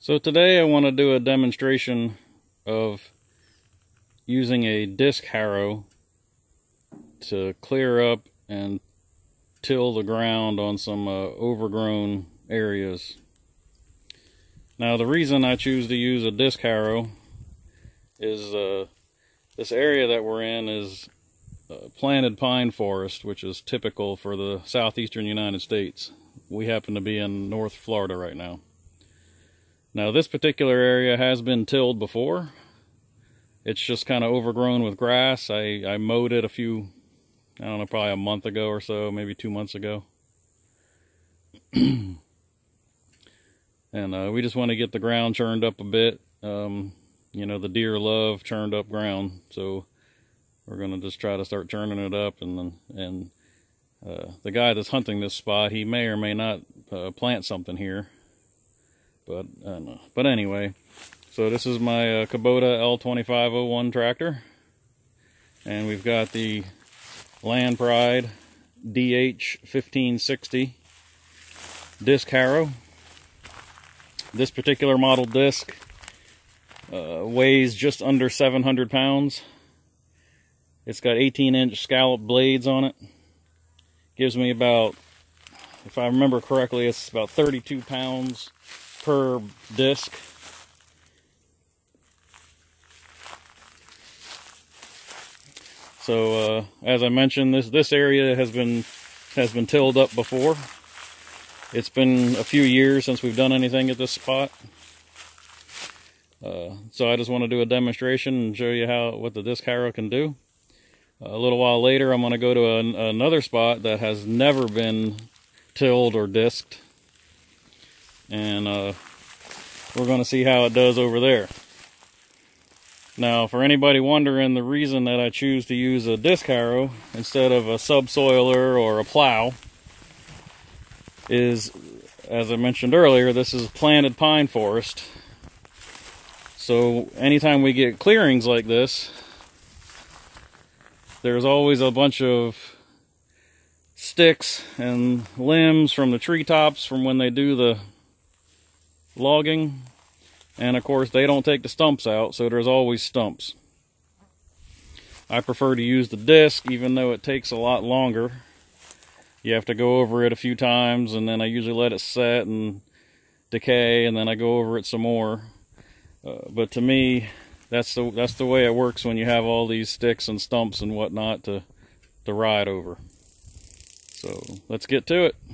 So today I want to do a demonstration of using a disc harrow to clear up and till the ground on some overgrown areas. Now the reason I choose to use a disc harrow is this area that we're in is planted pine forest, which is typical for the southeastern United States. We happen to be in North Florida right now. Now this particular area has been tilled before. It's just kind of overgrown with grass. I mowed it I don't know, probably a month ago or so, maybe 2 months ago. And we just want to get the ground churned up a bit. You know, the deer love churned up ground, so we're going to just try to start churning it up. And the guy that's hunting this spot, he may or may not plant something here. But anyway, so this is my Kubota L2501 tractor, and we've got the Landpride DH1560 disc harrow. This particular model disc weighs just under 700 pounds. It's got 18-inch scalloped blades on it. Gives me about, if I remember correctly, it's about 32 pounds per disc. So as I mentioned, this area has been tilled up before. It's been a few years since we've done anything at this spot. So I just want to do a demonstration and show you what the disc harrow can do. A little while later, I'm going to go to another spot that has never been tilled or disked, and we're going to see how it does over there. Now, for anybody wondering, the reason that I choose to use a disc harrow instead of a subsoiler or a plow is, as I mentioned earlier, this is planted pine forest. So anytime we get clearings like this, there's always a bunch of sticks and limbs from the treetops from when they do the logging. And of course, they don't take the stumps out, so there's always stumps. I prefer to use the disc, even though it takes a lot longer. You have to go over it a few times, and then I usually let it set and decay, and then I go over it some more. But to me, that's the way it works when you have all these sticks and stumps and whatnot to ride over. So let's get to it.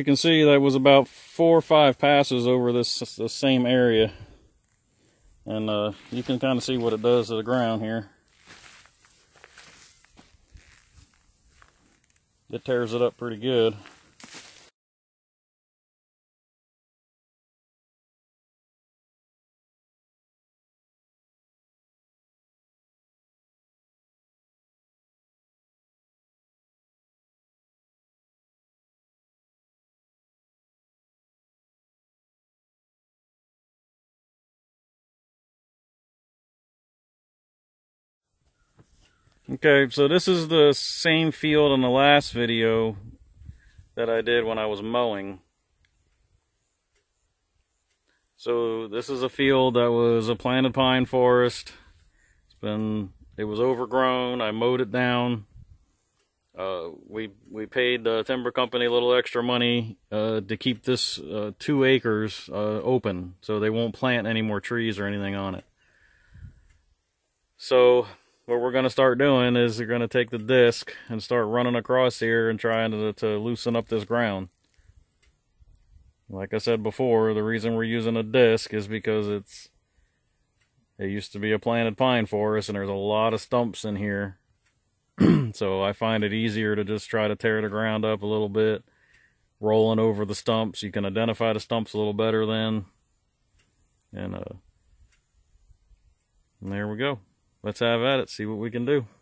can see that was about 4 or 5 passes over this same area. And you can kind of see what it does to the ground here. It tears it up pretty good. Okay, so this is the same field in the last video that I did when I was mowing. So this is a field that was a planted pine forest. It was overgrown. I mowed it down. We paid the timber company a little extra money to keep this 2 acres open, so they won't plant any more trees or anything on it. So what we're going to start doing is we're going to take the disc and start running across here and trying to loosen up this ground. Like I said before, the reason we're using a disc is because it used to be a planted pine forest and there's a lot of stumps in here. So I find it easier to just try to tear the ground up a little bit, rolling over the stumps. You can identify the stumps a little better then. And there we go. Let's have at it, see what we can do.